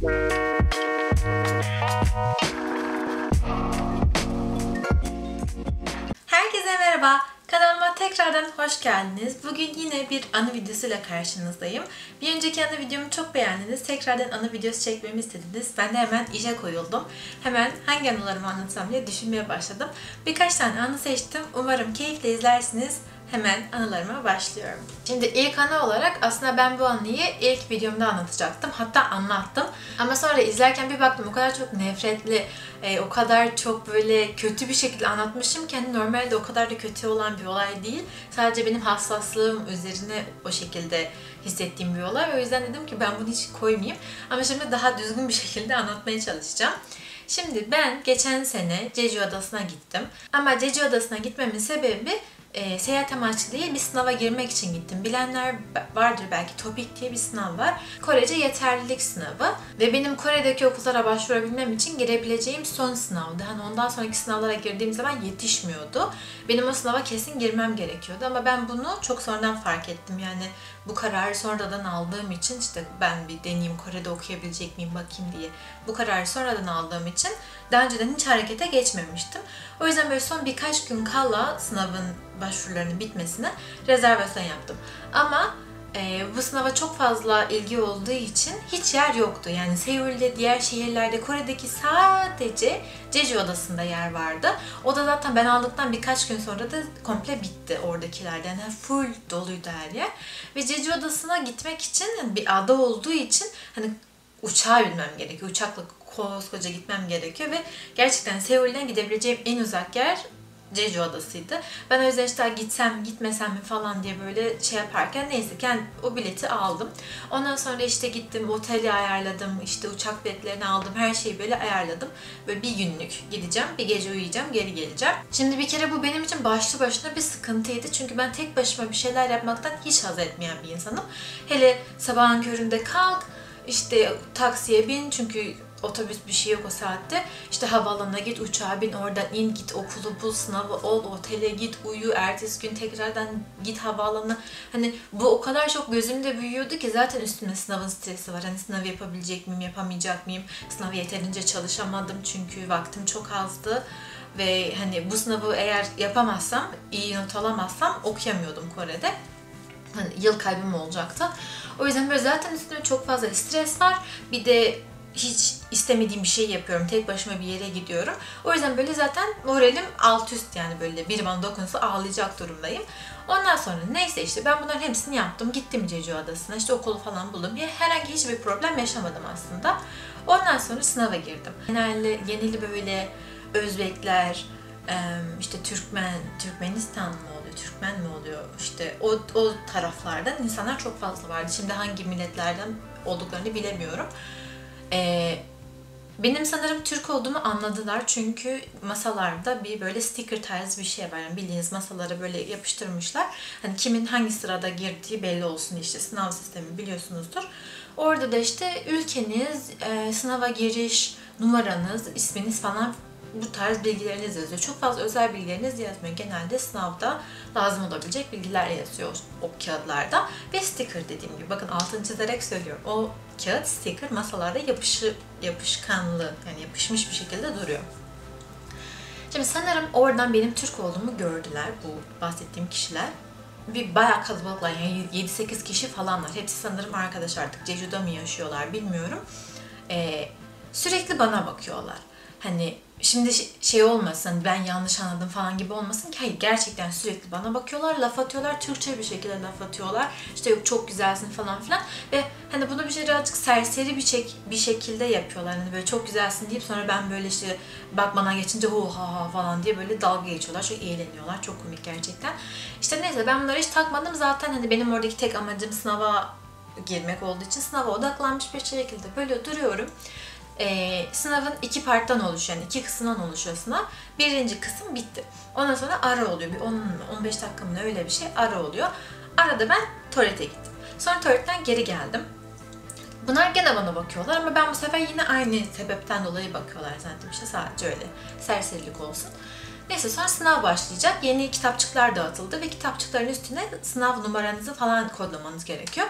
Herkese merhaba. Kanalıma tekrardan hoş geldiniz. Bugün yine bir anı videosuyla karşınızdayım. Bir önceki anı videomu çok beğendiniz. Tekrardan anı videosu çekmemi istediniz. Ben de hemen işe koyuldum. Hemen hangi anılarımı anlatsam diye düşünmeye başladım. Birkaç tane anı seçtim. Umarım keyifle izlersiniz. Hemen anılarıma başlıyorum. Şimdi ilk anı olarak aslında ben bu anıyı ilk videomda anlatacaktım. Hatta anlattım. Ama sonra izlerken bir baktım o kadar çok nefretli, o kadar çok böyle kötü bir şekilde anlatmışım ki normalde o kadar da kötü olan bir olay değil. Sadece benim hassaslığım üzerine o şekilde hissettiğim bir olay. O yüzden dedim ki ben bunu hiç koymayayım. Ama şimdi daha düzgün bir şekilde anlatmaya çalışacağım. Şimdi ben geçen sene Jeju Adası'na gittim. Ama Jeju Adası'na gitmemin sebebi seyahat amaçlı değil, bir sınava girmek için gittim. Bilenler vardır belki, TOPIK diye bir sınav var. Korece yeterlilik sınavı. Ve benim Kore'deki okullara başvurabilmem için girebileceğim son sınavdı. Hani ondan sonraki sınavlara girdiğim zaman yetişmiyordu. Benim o sınava kesin girmem gerekiyordu ama ben bunu çok sonradan fark ettim. Yani bu kararı sonradan aldığım için, işte ben bir deneyeyim Kore'de okuyabilecek miyim bakayım diye bu kararı sonradan aldığım için daha önceden hiç harekete geçmemiştim. O yüzden böyle son birkaç gün kala sınavın başvurularının bitmesine rezervasyon yaptım. Ama bu sınava çok fazla ilgi olduğu için hiç yer yoktu. Yani Seul'de, diğer şehirlerde, Kore'deki sadece Jeju Adası'nda yer vardı. O da zaten ben aldıktan birkaç gün sonra da komple bitti oradakilerden. Yani full doluydu her yer. Ve Jeju Adası'na gitmek için, yani bir ada olduğu için hani uçağa binmem gerekiyor. Uçakla koskoca gitmem gerekiyor ve gerçekten Seul'den gidebileceğim en uzak yer Jeju Adası'ydı. Ben o yüzden işte gitsem gitmesem mi falan diye böyle şey yaparken neyse o bileti aldım. Ondan sonra işte gittim, oteli ayarladım, işte uçak biletlerini aldım, her şeyi böyle ayarladım. Böyle bir günlük gideceğim, bir gece uyuyacağım, geri geleceğim. Şimdi bir kere bu benim için başlı başına bir sıkıntıydı. Çünkü ben tek başıma bir şeyler yapmaktan hiç haz etmeyen bir insanım. Hele sabahın köründe kalk, işte taksiye bin çünkü otobüs bir şey yok o saatte. İşte havaalanına git, uçağa bin, oradan in, git okulu bul, sınavı ol, otele git, uyu, ertesi gün tekrardan git havaalanına. Hani bu o kadar çok gözümde büyüyordu ki zaten üstüme sınavın stresi var. Hani sınavı yapabilecek miyim, yapamayacak mıyım? Sınavı yeterince çalışamadım çünkü vaktim çok azdı. Ve hani bu sınavı eğer yapamazsam, iyi not alamazsam okuyamıyordum Kore'de. Hani yıl kaybım olacaktı. O yüzden böyle zaten üstüme çok fazla stres var. Bir de hiç istemediğim bir şey yapıyorum. Tek başıma bir yere gidiyorum. O yüzden böyle zaten moralim alt üst, yani böyle biri bana dokunsa ağlayacak durumdayım. Ondan sonra neyse işte ben bunların hepsini yaptım. Gittim Jeju Adası'na, işte okulu falan buldum. Herhangi hiçbir problem yaşamadım aslında. Ondan sonra sınava girdim. Geneli böyle Özbekler, işte Türkmenistan mı oluyor, Türkmen mi oluyor, işte o taraflardan insanlar çok fazla vardı. Şimdi hangi milletlerden olduklarını bilemiyorum. Benim sanırım Türk olduğumu anladılar çünkü masalarda bir böyle sticker tarzı bir şey var. Yani bildiğiniz masalara böyle yapıştırmışlar. Hani kimin hangi sırada girdiği belli olsun, işte sınav sistemi biliyorsunuzdur. Orada da işte ülkeniz, sınava giriş numaranız, isminiz falan, bu tarz bilgileriniz yazıyor. Çok fazla özel bilgileriniz yazmıyor. Genelde sınavda lazım olabilecek bilgiler yazıyor o kağıtlarda. Ve sticker dediğim gibi, bakın altını çizerek söylüyorum. O kağıt, sticker masalarda yapışkanlı, yani yapışmış bir şekilde duruyor. Şimdi sanırım oradan benim Türk olduğumu gördüler bu bahsettiğim kişiler. Bir bayağı kalabalıklar, yani 7-8 kişi falanlar. Hepsi sanırım arkadaş, artık Jeju'da mı yaşıyorlar bilmiyorum. Sürekli bana bakıyorlar. Hani şimdi şey olmasın, ben yanlış anladım falan gibi olmasın ki, hayır, gerçekten sürekli bana bakıyorlar, laf atıyorlar, Türkçe bir şekilde laf atıyorlar. İşte yok çok güzelsin falan filan ve hani bunu birazcık serseri bir şekilde yapıyorlar. Hani böyle çok güzelsin deyip sonra ben böyle işte bak bana geçince hu ha ha falan diye böyle dalga geçiyorlar, çok eğleniyorlar, çok komik gerçekten. İşte neyse ben bunları hiç takmadım zaten, hani benim oradaki tek amacım sınava girmek olduğu için sınava odaklanmış bir şekilde böyle duruyorum. Sınavın iki parttan oluşuyor, yani iki kısımdan oluşuyor sınav. Birinci kısım bitti. Ondan sonra ara oluyor. Bir 10-15 dakika mı öyle bir şey ara oluyor. Arada ben tuvalete gittim. Sonra tuvaletten geri geldim. Bunlar gene bana bakıyorlar ama ben bu sefer yine aynı sebepten dolayı bakıyorlar zaten, işte sadece öyle serserilik olsun. Neyse sonra sınav başlayacak. Yeni kitapçıklar dağıtıldı ve kitapçıkların üstüne sınav numaranızı falan kodlamanız gerekiyor.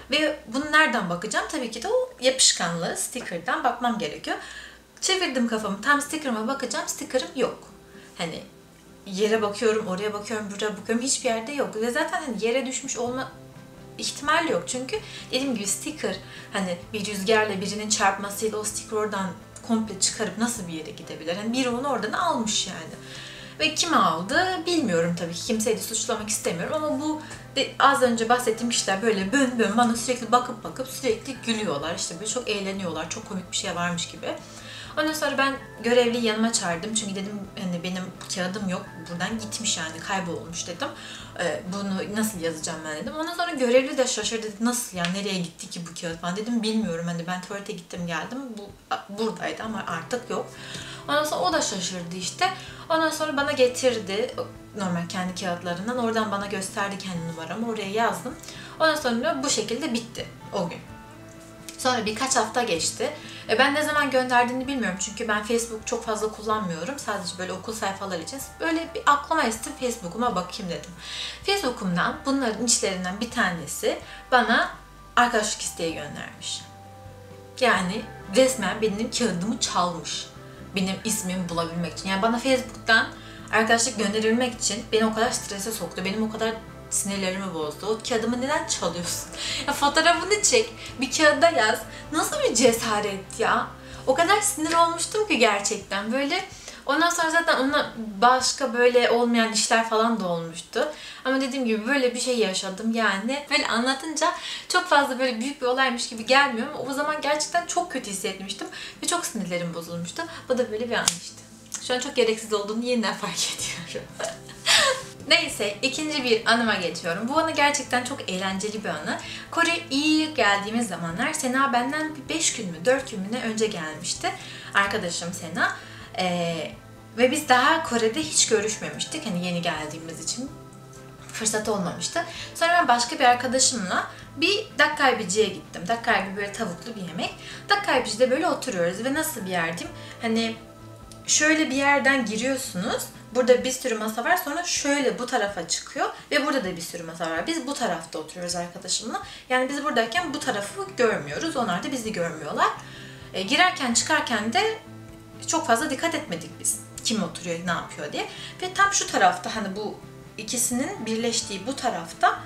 Ve bunu nereden bakacağım? Tabii ki de o yapışkanlı sticker'dan bakmam gerekiyor. Çevirdim kafamı, tam sticker'ıma bakacağım, sticker'ım yok. Hani yere bakıyorum, oraya bakıyorum, buraya bakıyorum, hiçbir yerde yok. Ve zaten hani yere düşmüş olma ihtimal yok. Çünkü dediğim gibi sticker, hani bir rüzgarla birinin çarpmasıyla o sticker oradan komple çıkarıp nasıl bir yere gidebilir? Hani biri onu oradan almış yani. Ve kim aldı bilmiyorum tabii ki. Kimseyi de suçlamak istemiyorum ama bu az önce bahsettiğim kişiler böyle bön bön bana sürekli bakıp sürekli gülüyorlar. İşte böyle çok eğleniyorlar. Çok komik bir şey varmış gibi. Ondan sonra ben görevliyi yanıma çağırdım. Çünkü dedim hani benim kağıdım yok. Buradan gitmiş yani, kaybolmuş dedim. Bunu nasıl yazacağım ben dedim. Ondan sonra görevli de şaşırdı. Dedi, nasıl ya, nereye gitti ki bu kağıt falan dedim. Bilmiyorum, hani ben tuvalete gittim geldim. Bu buradaydı ama artık yok. Ondan sonra o da şaşırdı işte. Ondan sonra bana getirdi normal kendi kağıtlarından. Oradan bana gösterdi kendi numaramı. Oraya yazdım. Ondan sonra bu şekilde bitti o gün. Sonra birkaç hafta geçti. Ben ne zaman gönderdiğini bilmiyorum çünkü ben Facebook çok fazla kullanmıyorum. Sadece böyle okul sayfaları için. Böyle bir aklıma esti, Facebook'uma bakayım dedim. Facebook'umdan bunların içlerinden bir tanesi bana arkadaşlık isteği göndermiş. Yani resmen benim kağıdımı çalmış. Benim ismimi bulabilmek için. Yani bana Facebook'tan arkadaşlık gönderilmek için beni o kadar strese soktu. Benim o kadar sinirlerimi bozdu. O kağıdımı neden çalıyorsun? Ya fotoğrafını çek, bir kağıda yaz. Nasıl bir cesaret ya? O kadar sinir olmuştum ki gerçekten böyle. Ondan sonra zaten ona başka böyle olmayan işler falan da olmuştu. Ama dediğim gibi böyle bir şey yaşadım yani. Böyle anlatınca çok fazla böyle büyük bir olaymış gibi gelmiyor ama o zaman gerçekten çok kötü hissetmiştim. Ve çok sinirlerim bozulmuştu. Bu da böyle bir an işte. Şu an çok gereksiz olduğunu yeniden fark ediyorum. Neyse, ikinci bir anıma geçiyorum. Bu anı gerçekten çok eğlenceli bir anı. Kore iyi geldiğimiz zamanlar Sena benden bir 5 gün mü 4 gün mü ne önce gelmişti. Arkadaşım Sena. Ve biz daha Kore'de hiç görüşmemiştik. Hani yeni geldiğimiz için fırsat olmamıştı. Sonra ben başka bir arkadaşımla bir dakkalbiciye gittim. Dakkalbi böyle tavuklu bir yemek. Dakkalbicide böyle oturuyoruz ve nasıl bir yer diyeyim? Hani şöyle bir yerden giriyorsunuz. Burada bir sürü masa var. Sonra şöyle bu tarafa çıkıyor. Ve burada da bir sürü masa var. Biz bu tarafta oturuyoruz arkadaşımla. Yani biz buradayken bu tarafı görmüyoruz. Onlar da bizi görmüyorlar. Girerken çıkarken de çok fazla dikkat etmedik biz. Kim oturuyor, ne yapıyor diye. Ve tam şu tarafta, hani bu ikisinin birleştiği bu tarafta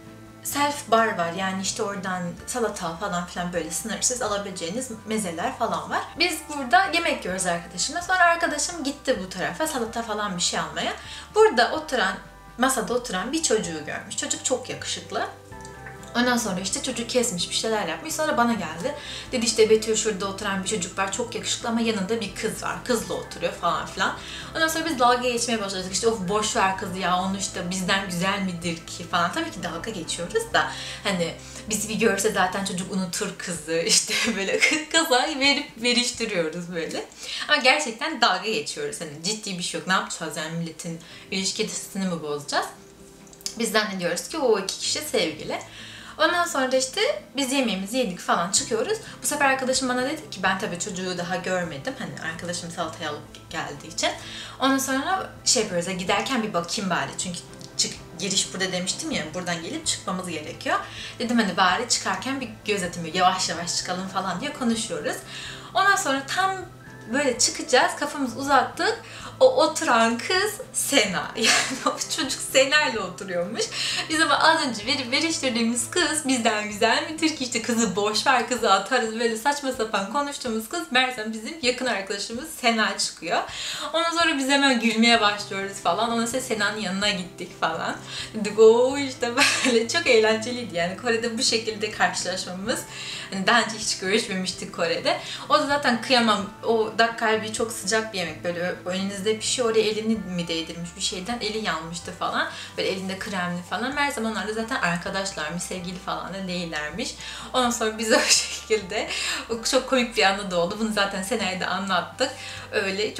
self bar var. Yani işte oradan salata falan filan böyle sınırsız alabileceğiniz mezeler falan var. Biz burada yemek yiyoruz arkadaşımla. Sonra arkadaşım gitti bu tarafa salata falan bir şey almaya. Burada oturan, masada oturan bir çocuğu görmüş. Çocuk çok yakışıklı. Ondan sonra işte çocuk kesmiş, bir şeyler yapmış. Sonra bana geldi. Dedi işte Betül, şurada oturan bir çocuk var. Çok yakışıklı ama yanında bir kız var. Kızla oturuyor falan filan. Ondan sonra biz dalga geçmeye başladık. İşte of boş ver kızı ya, onu işte bizden güzel midir ki falan. Tabii ki dalga geçiyoruz da hani bizi bir görse zaten çocuk unutur kızı. İşte böyle kaza veriştiriyoruz böyle. Ama gerçekten dalga geçiyoruz. Hani ciddi bir şey yok. Ne yapacağız yani, milletin ilişkisini mi bozacağız? Biz zannediyoruz ki o iki kişi sevgili. Ondan sonra işte biz yemeğimizi yedik falan, çıkıyoruz. Bu sefer arkadaşım bana dedi ki, ben tabii çocuğu daha görmedim. Hani arkadaşım salatayı alıp geldiği için. Ondan sonra şey yapıyoruz, giderken bir bakayım bari. Çünkü giriş burada demiştim ya, buradan gelip çıkmamız gerekiyor. Dedim hani bari çıkarken bir göz atayım, yavaş yavaş çıkalım falan diye konuşuyoruz. Ondan sonra tam böyle çıkacağız, kafamızı uzattık. O oturan kız Sena. Yani o çocuk Sena ile oturuyormuş. Biz ama az önce veriştirdiğimiz kız bizden güzel midir ki, işte kızı boş ver, kızı atarız, böyle saçma sapan konuştuğumuz kız meğersem bizim yakın arkadaşımız Sena çıkıyor. Ondan sonra biz hemen gülmeye başlıyoruz falan. Ondan sonra Sena'nın yanına gittik falan. Dedik o işte böyle çok eğlenceliydi yani Kore'de bu şekilde karşılaşmamız. Yani daha önce hiç görüşmemiştik Kore'de. O da zaten kıyamam. O dakkalbi çok sıcak bir yemek. Böyle önünüzde pişiyor. Oraya elini mi değdirmiş bir şeyden. Eli yanmıştı falan. Böyle elinde kremli falan. Her zaman onlar da zaten arkadaşlarmış. Sevgili falan da değillermiş. Ondan sonra biz o şekilde çok komik bir anı da oldu. Bunu zaten Sena'ya da anlattık. Öyle çok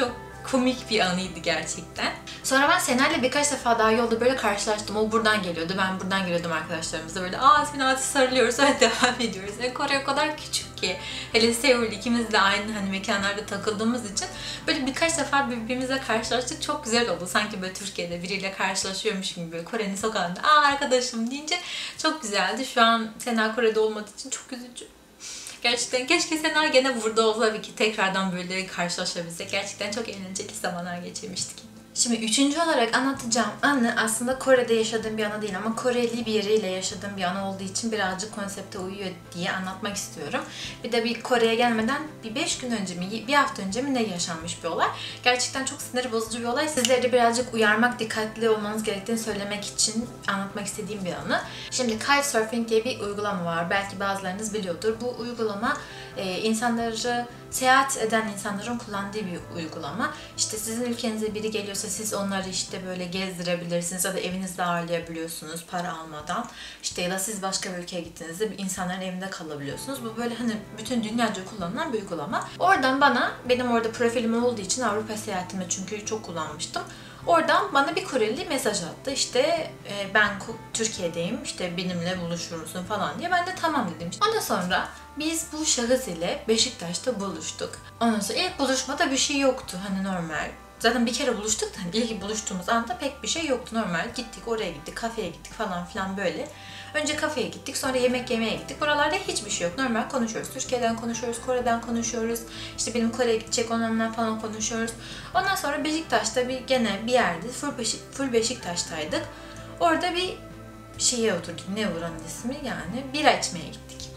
komik bir anıydı gerçekten. Sonra ben Sena'yla birkaç defa daha yolda böyle karşılaştım. O buradan geliyordu, ben buradan geliyordum arkadaşlarımızla. Böyle ağzına sarılıyoruz, öyle devam ediyoruz. Kore o kadar küçük ki. Hele Seul, ikimiz de aynı hani mekanlarda takıldığımız için böyle birkaç defa birbirimizle karşılaştık. Çok güzel oldu. Sanki böyle Türkiye'de biriyle karşılaşıyormuş gibi böyle Kore'nin sokağında arkadaşım deyince çok güzeldi. Şu an Sena Kore'de olmadığı için çok üzücü. Gerçekten keşke Sena gene burada olsa ve ki tekrardan böyle karşılaşabilsek. Gerçekten çok eğlenceli zamanlar geçirmiştik. Şimdi üçüncü olarak anlatacağım anı aslında Kore'de yaşadığım bir anı değil ama Koreli biriyle yaşadığım bir anı olduğu için birazcık konsepte uyuyor diye anlatmak istiyorum. Bir de bir Kore'ye gelmeden bir 5 gün önce mi, bir hafta önce mi ne yaşanmış bir olay. Gerçekten çok sinir bozucu bir olay. Sizleri de birazcık uyarmak, dikkatli olmanız gerektiğini söylemek için anlatmak istediğim bir anı. Şimdi Kitesurfing diye bir uygulama var. Belki bazılarınız biliyordur. Bu uygulama insanları, seyahat eden insanların kullandığı bir uygulama. İşte sizin ülkenize biri geliyorsa siz onları işte böyle gezdirebilirsiniz ya da evinizde ağırlayabiliyorsunuz para almadan. İşte ya da siz başka bir ülkeye gittiğinizde insanların evinde kalabiliyorsunuz. Bu böyle hani bütün dünyaca kullanılan bir uygulama. Oradan benim orada profilim olduğu için Avrupa seyahatimi çünkü çok kullanmıştım. Oradan bana bir Koreli mesaj attı. İşte ben Türkiye'deyim, işte benimle buluşur musun falan diye. Ben de tamam dedim. Ondan sonra biz bu şahıs ile Beşiktaş'ta buluştuk. Ondan sonra ilk buluşmada bir şey yoktu hani normal. Zaten bir kere buluştuk da hani ilk buluştuğumuz anda pek bir şey yoktu normal. Gittik oraya gittik, kafeye gittik falan filan böyle. Önce kafeye gittik, sonra yemek yemeye gittik. Buralarda hiçbir şey yok. Normal konuşuyoruz. Türkiye'den konuşuyoruz, Kore'den konuşuyoruz. İşte benim Kore'ye gidecek onunla falan konuşuyoruz. Ondan sonra Beşiktaş'ta gene bir yerde, full Beşiktaş'taydık. Orada bir şeye oturduk. Ne oranın ismi yani? Bira içmeye gittik.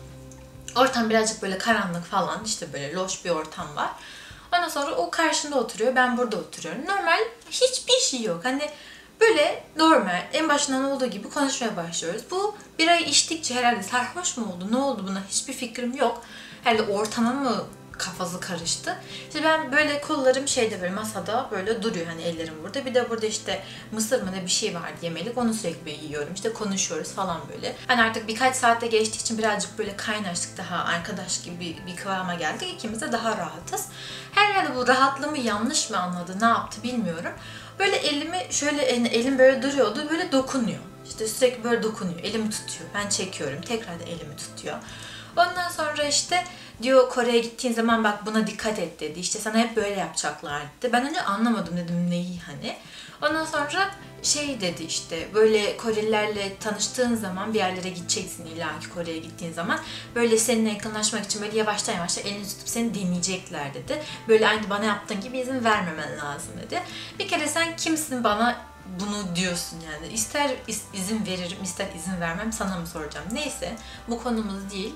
Ortam birazcık böyle karanlık falan. İşte böyle loş bir ortam var. Ondan sonra o karşında oturuyor, ben burada oturuyorum. Normal hiçbir şey yok. Hani böyle normal, en başından olduğu gibi konuşmaya başlıyoruz. Bu birayı içtikçe herhalde sarhoş mu oldu, ne oldu buna hiçbir fikrim yok. Herhalde ortama mı kafası karıştı. İşte ben böyle kollarım böyle masada böyle duruyor hani ellerim burada. Bir de burada işte mısır mı ne bir şey vardı yemelik. Onu sürekli yiyorum. İşte konuşuyoruz falan böyle. Hani artık birkaç saatte geçtiği için birazcık böyle kaynaştık, daha arkadaş gibi bir kıvama geldik. İkimiz de daha rahatız. Herhalde bu rahatlığımı yanlış mı anladı, ne yaptı bilmiyorum. Böyle elimi elim böyle duruyordu, böyle dokunuyor. İşte sürekli böyle dokunuyor, elimi tutuyor. Ben çekiyorum, tekrar da elimi tutuyor. Ondan sonra işte diyor Kore'ye gittiğin zaman bak buna dikkat et dedi. İşte sana hep böyle yapacaklar dedi. Ben önce anlamadım, dedim neyi hani. Ondan sonra dedi işte böyle Korelilerle tanıştığın zaman bir yerlere gideceksin illa ki Kore'ye gittiğin zaman. Böyle seninle yakınlaşmak için böyle yavaştan elini tutup seni dinleyecekler dedi. Böyle aynı bana yaptığın gibi izin vermemen lazım dedi. Bir kere sen kimsin bana bunu diyorsun yani. İster izin veririm, ister izin vermem, sana mı soracağım? Neyse, bu konumuz değil.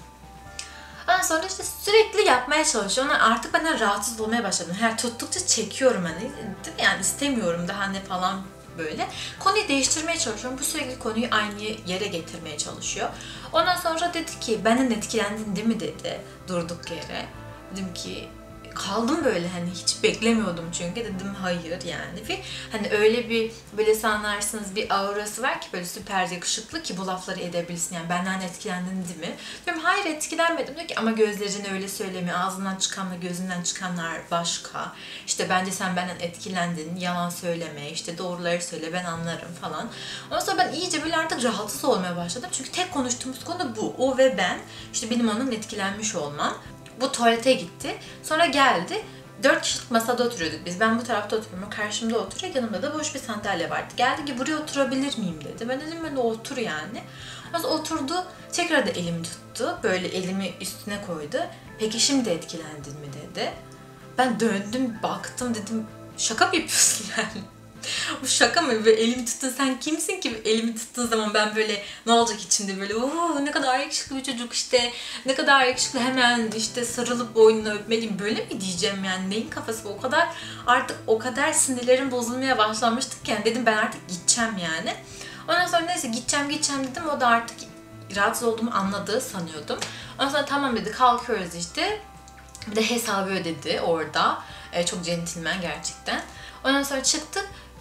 Ondan sonra işte sürekli yapmaya çalışıyor. Ona artık benden rahatsız olmaya başladım. Her tuttukça çekiyorum hani. Yani istemiyorum daha ne falan böyle. Konuyu değiştirmeye çalışıyorum. Bu sürekli konuyu aynı yere getirmeye çalışıyor. Ondan sonra dedi ki benden etkilendin değil mi dedi durduk yere. Dedim ki kaldım böyle hani hiç beklemiyordum çünkü dedim hayır yani. Ve hani öyle bir böyle sanırsınız bir aurası var ki böyle süper yakışıklı ki bu lafları edebilsin yani benden etkilendin değil mi? Diyorum hayır etkilenmedim diyor ki ama gözlerin öyle söylemiyor, ağzından çıkanla gözünden çıkanlar başka. İşte bence sen benden etkilendin, yalan söyleme, işte doğruları söyle ben anlarım falan. Ondan sonra ben iyice böyle artık rahatsız olmaya başladım çünkü tek konuştuğumuz konu bu, o ve ben. İşte benim onun etkilenmiş olmam. Bu tuvalete gitti. Sonra geldi. 4 kişilik masada oturuyorduk biz. Ben bu tarafta oturuyorum. Karşımda oturuyor. Yanımda da boş bir sandalye vardı. Geldi ki buraya oturabilir miyim dedi. Ben dedim ben de otur yani. Ondan oturdu. Tekrar da elimi tuttu. Böyle elimi üstüne koydu. Peki şimdi etkilendin mi dedi. Ben döndüm baktım dedim şaka mı yapıyorsun yani? Bu şaka mı? Böyle elimi tuttun, sen kimsin ki elimi tuttuğun zaman ben böyle ne olacak içinde böyle ne kadar yakışıklı bir çocuk işte ne kadar yakışıklı hemen işte sarılıp boynunu öpmeliyim böyle mi diyeceğim yani neyin kafası o kadar artık o kadar sinirlerim bozulmaya başlamıştık yani dedim ben artık gideceğim yani. Ondan sonra neyse gideceğim dedim, o da artık rahatsız olduğumu anladığı sanıyordum. Ondan sonra tamam dedi kalkıyoruz işte bir de hesabı ödedi orada çok centilmen gerçekten. Ondan sonra çıktık.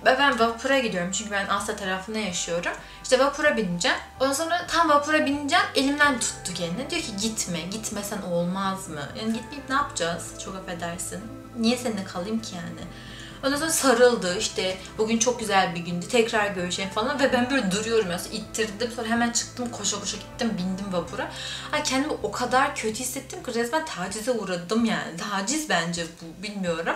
Ben vapura gidiyorum çünkü ben Asya tarafında yaşıyorum. İşte vapura bineceğim. Ondan sonra tam vapura bineceğim, elimden tuttu kendine. Diyor ki gitme, gitmesen olmaz mı? Yani gitmeyip ne yapacağız? Çok affedersin. Niye seninle kalayım ki yani? Ondan sonra sarıldı, işte bugün çok güzel bir gündü, tekrar görüşelim falan ve ben böyle duruyorum ya, ittirdim, sonra hemen çıktım, koşa koşa gittim, bindim vapura. Ay kendimi o kadar kötü hissettim ki resmen tacize uğradım yani. Taciz bence bu, bilmiyorum.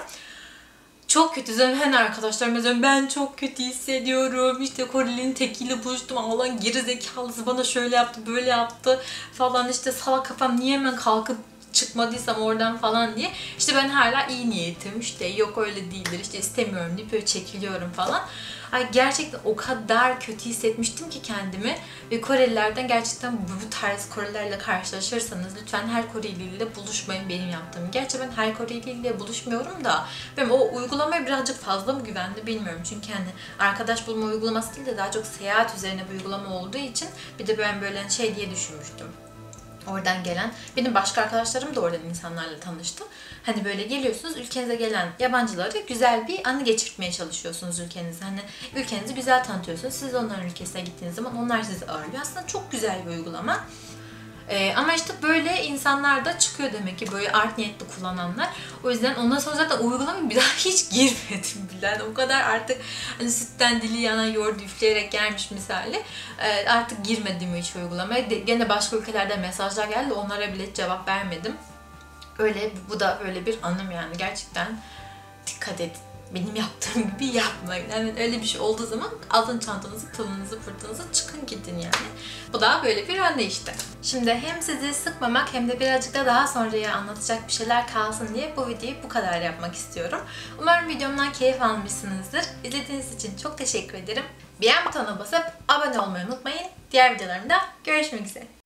Çok kötü. Zaten arkadaşlarım yazıyorum, ben çok kötü hissediyorum. İşte Koreli'nin tekiyle buluştum. Allah'ın geri zekalısı bana şöyle yaptı, böyle yaptı falan. İşte salak kafam niye hemen kalkıp çıkmadıysam oradan falan diye. İşte ben hala iyi niyetim. İşte yok öyle değildir. İşte istemiyorum deyip böyle çekiliyorum falan. Ay gerçekten o kadar kötü hissetmiştim ki kendimi. Ve Korelilerden gerçekten bu tarz Korelilerle karşılaşırsanız lütfen her Koreliyle buluşmayın benim yaptığım. Gerçi ben her Koreliyle buluşmuyorum da benim o uygulamaya birazcık fazla mı güvendi bilmiyorum. Çünkü hani arkadaş bulma uygulaması değil de daha çok seyahat üzerine bir uygulama olduğu için bir de ben böyle şey diye düşünmüştüm. Oradan gelen, benim başka arkadaşlarım da oradan insanlarla tanıştı. Hani böyle geliyorsunuz, ülkenize gelen yabancılara güzel bir anı geçirtmeye çalışıyorsunuz ülkenize. Hani ülkenizi güzel tanıtıyorsunuz. Siz onların ülkesine gittiğiniz zaman onlar sizi ağırlıyor. Aslında çok güzel bir uygulama. Ama işte böyle insanlar da çıkıyor demek ki, böyle art niyetli kullananlar. O yüzden ondan sonra zaten uygulamaya bir daha hiç girmedim bile. Yani o kadar artık hani sütten dili yanan yoğurdu üfleyerek gelmiş misali. Artık girmedim hiç uygulamaya. Gene başka ülkelerden mesajlar geldi, onlara bile hiç cevap vermedim. Öyle, bu da böyle bir anım yani. Gerçekten dikkat edin. Benim yaptığım gibi yapmayın. Yani öyle bir şey olduğu zaman alın çantanızı, pılınızı, pırtınızı, çıkın gidin yani. Bu da böyle bir anne işte. Şimdi hem sizi sıkmamak hem de birazcık da daha sonraya anlatacak bir şeyler kalsın diye bu videoyu bu kadar yapmak istiyorum. Umarım videomdan keyif almışsınızdır. İzlediğiniz için çok teşekkür ederim. Beğen butonuna basıp abone olmayı unutmayın. Diğer videolarımda görüşmek üzere.